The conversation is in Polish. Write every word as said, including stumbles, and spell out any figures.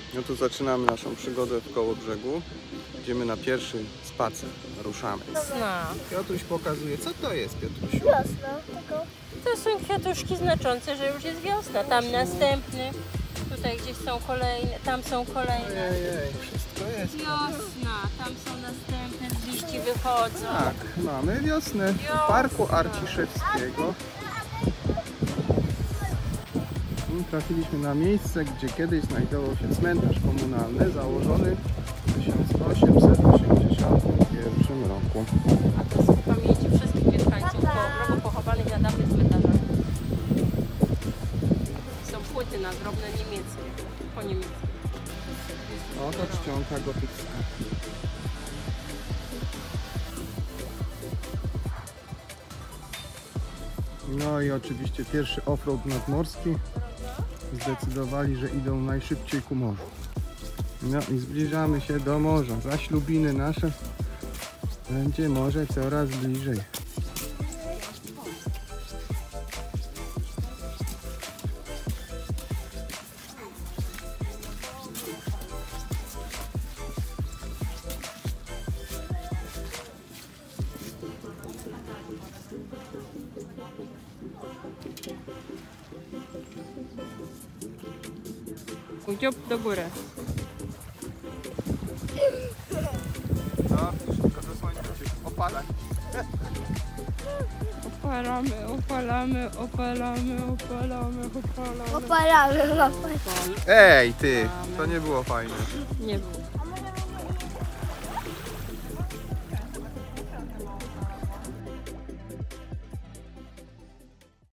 No to zaczynamy naszą przygodę w Kołobrzegu. Idziemy na pierwszy spacer. Ruszamy. Wiosna. Piotruś pokazuje, co to jest, Piotrusiu? Wiosna, tylko. To są kwiatuszki znaczące, że już jest wiosna. Tam następny, tutaj gdzieś są kolejne, tam są kolejne. Ojej, wszystko jest. Wiosna, tam są następne, z liści wychodzą. Tak, mamy wiosnę w Wiosna. Parku Arciszewskiego. I trafiliśmy na miejsce, gdzie kiedyś znajdował się cmentarz komunalny założony w tysiąc osiemset osiemdziesiątym pierwszym roku. A to są pamięci wszystkich mieszkańców Kołobrzegu pochowanych na dawnych cmentarzach. Są płyty nagrobne niemieckie, po niemiecku. Oto czcionka gotycka. No i oczywiście pierwszy offroad nadmorski. Zdecydowali, że idą najszybciej ku morzu. No i zbliżamy się do morza. Za ślubiny nasze będzie morze coraz bliżej. Dziób do góry. No, szybko zasłońcie się. Opalać. Opalamy, opalamy, opalamy, opalamy, opalamy. Opalamy, opalamy. Ej, ty! To nie było fajne. Nie było.